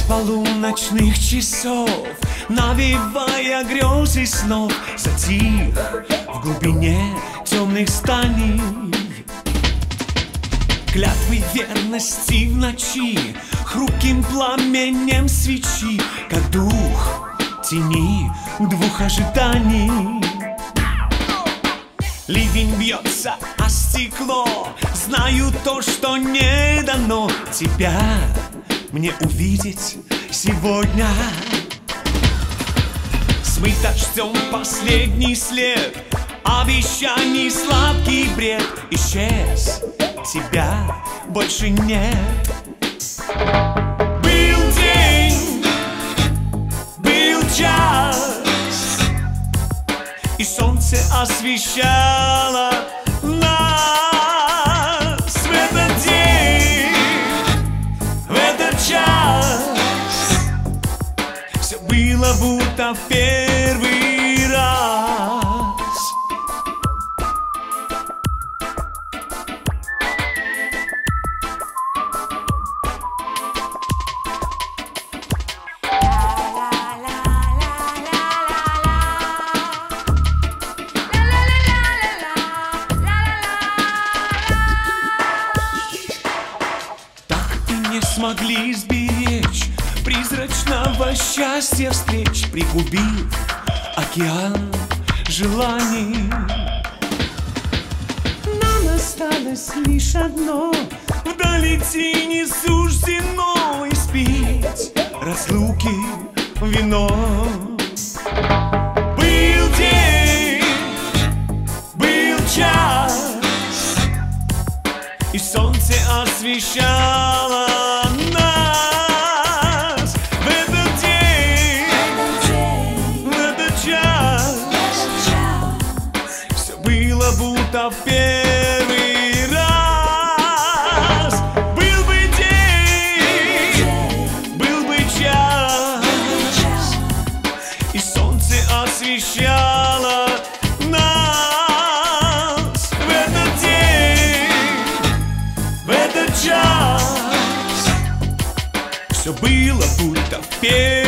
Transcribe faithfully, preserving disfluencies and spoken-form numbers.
полуночных часов, навевая грезы снов, затих в глубине темных зданий. Клятвы верности в ночи, хрупким пламенем свечи, как дух тени двух ожиданий. Ливень бьется о стекло, знаю то, что не дано тебя мне увидеть сегодня. Смыт дождем последний след, обещаний сладкий бред. Исчез, тебя больше нет. Был день, был час, и солнце освещало нас. В этот день, в этот час все было будто в первый раз. Не смогли сберечь призрачного счастья встреч, пригубив океан желаний. Нам осталось лишь одно, вдали тени суждено испить разлуки вино. Был день, был час, и солнце освещало нас. В этот день, в этот час все было будто в первый раз. Был бы день, был бы час, и солнце освещало нас. В этот день, в этот час все было будто в первый раз.